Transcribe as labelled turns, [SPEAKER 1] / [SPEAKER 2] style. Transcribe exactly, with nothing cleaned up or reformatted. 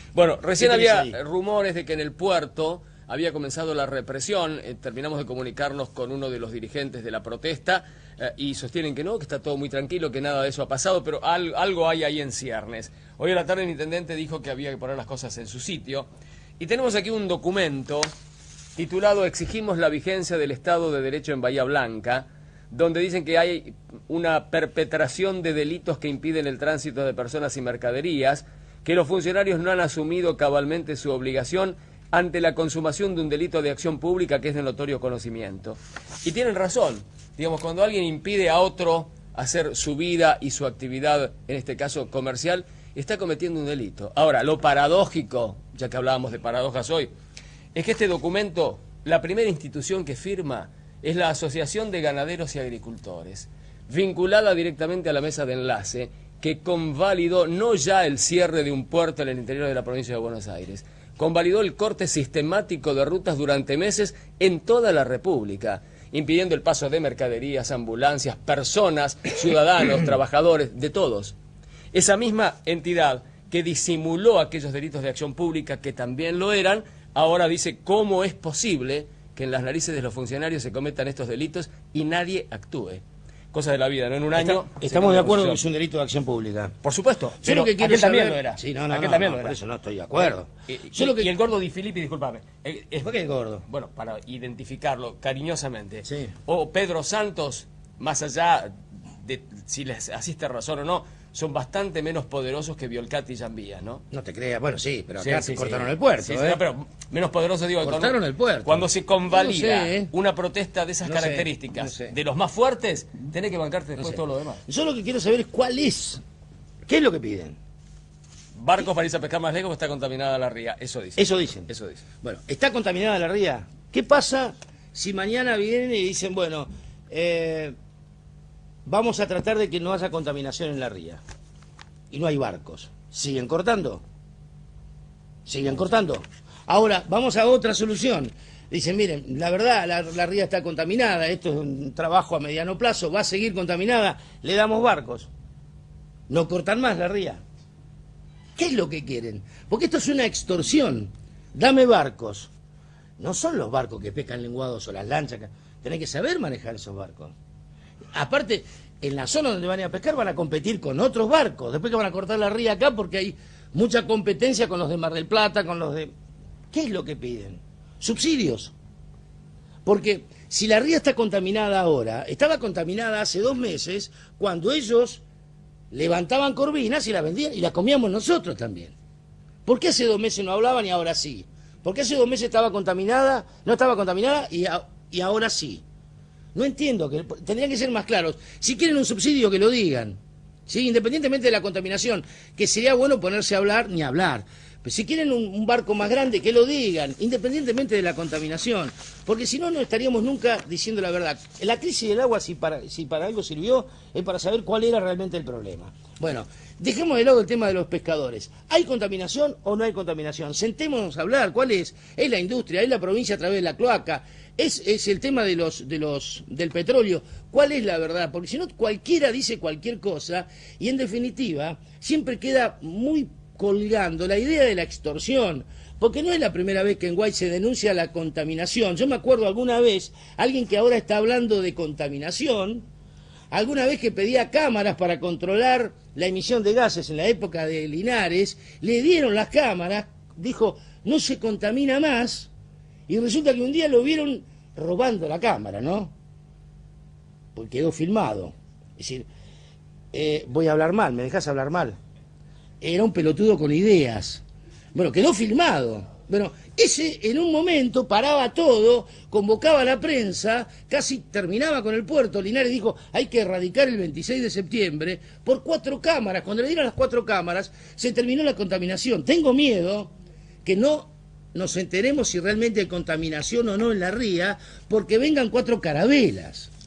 [SPEAKER 1] Bueno, recién había rumores de que en el puerto había comenzado la represión. Eh, terminamos de comunicarnos con uno de los dirigentes de la protesta eh, y sostienen que no, que está todo muy tranquilo, que nada de eso ha pasado, pero al, algo hay ahí en ciernes. Hoy a la tarde el intendente dijo que había que poner las cosas en su sitio. Y tenemos aquí un documento titulado "Exigimos la vigencia del Estado de Derecho en Bahía Blanca", donde dicen que hay una perpetración de delitos que impiden el tránsito de personas y mercaderías, que los funcionarios no han asumido cabalmente su obligación ante la consumación de un delito de acción pública que es de notorio conocimiento. Y tienen razón, digamos, cuando alguien impide a otro hacer su vida y su actividad, en este caso comercial, está cometiendo un delito. Ahora, lo paradójico, ya que hablábamos de paradojas hoy, es que este documento, la primera institución que firma es la Asociación de Ganaderos y Agricultores, vinculada directamente a la mesa de enlace, que convalidó no ya el cierre de un puerto en el interior de la provincia de Buenos Aires, convalidó el corte sistemático de rutas durante meses en toda la República, impidiendo el paso de mercaderías, ambulancias, personas, ciudadanos, trabajadores, de todos. Esa misma entidad que disimuló aquellos delitos de acción pública que también lo eran, ahora dice cómo es posible que en las narices de los funcionarios se cometan estos delitos y nadie actúe. Cosas de la vida, ¿no? En un año...
[SPEAKER 2] Está, estamos de acuerdo que es un delito de acción pública.
[SPEAKER 1] Por supuesto.
[SPEAKER 2] Yo lo que quiero
[SPEAKER 1] aquel
[SPEAKER 2] saber...
[SPEAKER 1] también lo era.
[SPEAKER 2] Sí, no, no,
[SPEAKER 1] aquel
[SPEAKER 2] no,
[SPEAKER 1] también
[SPEAKER 2] no,
[SPEAKER 1] lo
[SPEAKER 2] por
[SPEAKER 1] era.
[SPEAKER 2] eso no estoy de acuerdo.
[SPEAKER 1] Y, y,
[SPEAKER 2] Yo lo que...
[SPEAKER 1] y el gordo Di Filippi, discúlpame. Eh, es,
[SPEAKER 2] ¿Por qué el gordo?
[SPEAKER 1] Bueno, para identificarlo cariñosamente.
[SPEAKER 2] Sí.
[SPEAKER 1] O Pedro Santos, más allá de si les asiste razón o no, son bastante menos poderosos que Violcati y Jambía, ¿no?
[SPEAKER 2] No te creas, bueno, sí, pero
[SPEAKER 1] Sí,
[SPEAKER 2] acá
[SPEAKER 1] sí,
[SPEAKER 2] se cortaron
[SPEAKER 1] sí.
[SPEAKER 2] el puerto,
[SPEAKER 1] Sí,
[SPEAKER 2] ¿eh?
[SPEAKER 1] sí, no, pero menos poderosos, digo...
[SPEAKER 2] Cortaron
[SPEAKER 1] cuando,
[SPEAKER 2] el puerto.
[SPEAKER 1] Cuando se convalida
[SPEAKER 2] No sé, ¿eh?
[SPEAKER 1] una protesta de esas
[SPEAKER 2] No sé,
[SPEAKER 1] características,
[SPEAKER 2] no sé.
[SPEAKER 1] de los más fuertes, tenés que bancarte después
[SPEAKER 2] No sé.
[SPEAKER 1] todo lo demás.
[SPEAKER 2] Yo lo que quiero saber es cuál es. ¿Qué es lo que piden?
[SPEAKER 1] Barcos para irse a pescar más lejos, está contaminada la ría, eso dicen.
[SPEAKER 2] Eso dicen.
[SPEAKER 1] Eso dicen.
[SPEAKER 2] Bueno, ¿está contaminada la ría? ¿Qué pasa si mañana vienen y dicen, bueno, eh, vamos a tratar de que no haya contaminación en la ría? Y no hay barcos. ¿Siguen cortando? ¿Siguen cortando? Ahora, vamos a otra solución. Dicen, miren, la verdad, la, la ría está contaminada, esto es un trabajo a mediano plazo, va a seguir contaminada, le damos barcos. No cortan más la ría. ¿Qué es lo que quieren? Porque esto es una extorsión. Dame barcos. No son los barcos que pescan lenguados o las lanchas. Que... Tenés que saber manejar esos barcos. Aparte, en la zona donde van a ir a pescar van a competir con otros barcos. Después que van a cortar la ría acá porque hay mucha competencia con los de Mar del Plata, con los de... ¿Qué es lo que piden? Subsidios. Porque si la ría está contaminada ahora, estaba contaminada hace dos meses cuando ellos levantaban corvinas y las vendían y las comíamos nosotros también. ¿Por qué hace dos meses no hablaban y ahora sí? ¿Por qué hace dos meses estaba contaminada, no estaba contaminada y, a, y ahora sí? No entiendo, que tendrían que ser más claros. Si quieren un subsidio, que lo digan, ¿sí? Independientemente de la contaminación, que sería bueno ponerse a hablar, ni hablar. Pero si quieren un, un barco más grande, que lo digan, independientemente de la contaminación. Porque si no, no estaríamos nunca diciendo la verdad. La crisis del agua, si para, si para algo sirvió, es para saber cuál era realmente el problema. Bueno, dejemos de lado el tema de los pescadores. ¿Hay contaminación o no hay contaminación? Sentémonos a hablar. ¿Cuál es? ¿Es la industria? ¿Es la provincia a través de la cloaca? ¿Es, es el tema de los, de los, del petróleo? ¿Cuál es la verdad? Porque si no, cualquiera dice cualquier cosa y, en definitiva, siempre queda muy colgando la idea de la extorsión, porque no es la primera vez que en Guay se denuncia la contaminación. Yo me acuerdo alguna vez, alguien que ahora está hablando de contaminación, alguna vez que pedía cámaras para controlar la emisión de gases en la época de Linares, le dieron las cámaras, dijo, no se contamina más, y resulta que un día lo vieron robando la cámara, ¿no? Porque quedó filmado. Es decir, eh, voy a hablar mal, ¿me dejás hablar mal? Era un pelotudo con ideas. Bueno, quedó filmado. Bueno, ese en un momento paraba todo, convocaba a la prensa, casi terminaba con el puerto. Linares dijo, hay que erradicar el veintiséis de septiembre por cuatro cámaras. Cuando le dieron las cuatro cámaras, se terminó la contaminación. Tengo miedo que no nos enteremos si realmente hay contaminación o no en la ría, porque vengan cuatro carabelas.